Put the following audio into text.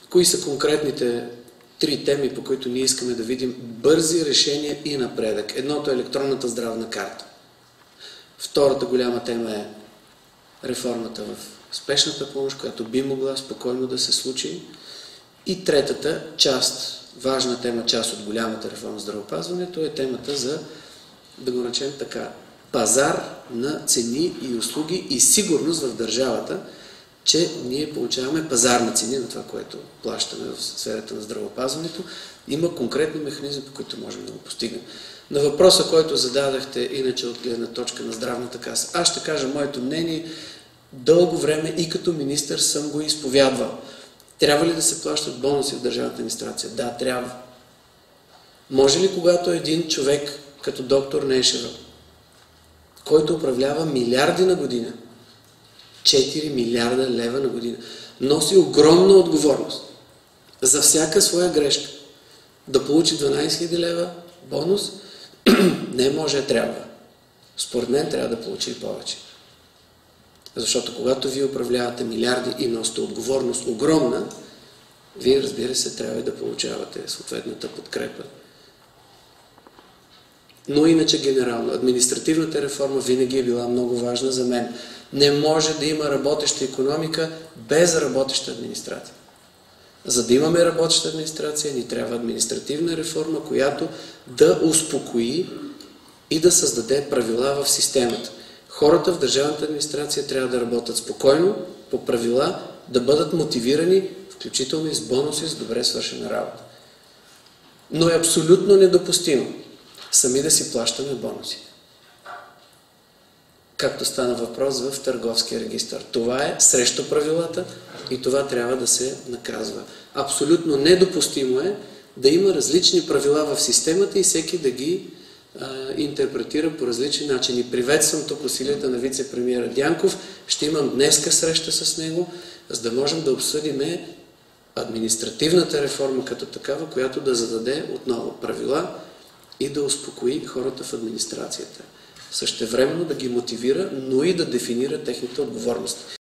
Кои са конкретните 3 теми, по които ние искаме да видим бързи решения и напредък? Едното е електронната здравна карта. Втората голяма тема е реформата в спешната помощ, която би могла спокойно да се случи. И третата част, важна тема, част от голямата реформа в здравеопазването е темата за, да го наречем така, пазар на цени и услуги и сигурност в държавата, че ние получаваме пазарни цени на това, което плащаме в сферата на здравеопазването. Има конкретни механизми, по които можем да го постигнем. На въпроса, който зададахте, иначе от гледна точка на здравната каса, аз ще кажа моето мнение. Дълго време и като министър съм го изповядвал. Трябва ли да се плащат бонуси в държавната администрация? Да, трябва. Може ли, когато един човек, като доктор Нешева, който управлява милиарди на година, 4 милиарда лева на година, носи огромна отговорност за всяка своя грешка, да получи 12 000 лева бонус? Не може, трябва. Според мен трябва да получи и повече. Защото когато вие управлявате милиарди и носите отговорност огромна, вие, разбира се, трябва да получавате съответната подкрепа. Но иначе генерално, административната реформа винаги е била много важна за мен. Не може да има работеща икономика без работеща администрация. За да имаме работеща администрация, ни трябва административна реформа, която да успокои и да създаде правила в системата. Хората в държавната администрация трябва да работят спокойно, по правила, да бъдат мотивирани, включително и с бонуси, с добре свършена работа. Но е абсолютно недопустимо сами да си плащаме бонуси. Както стана въпрос в Търговския регистър. Това е срещу правилата и това трябва да се наказва. Абсолютно недопустимо е да има различни правила в системата и всеки да ги интерпретира по различни начини. Приветствам тук усилията на вице-премиера Дянков. Ще имам днеска среща с него, за да можем да обсъдим административната реформа като такава, която да зададе отново правила и да успокои хората в администрацията. Същевременно да ги мотивира, но и да дефинира техните отговорности.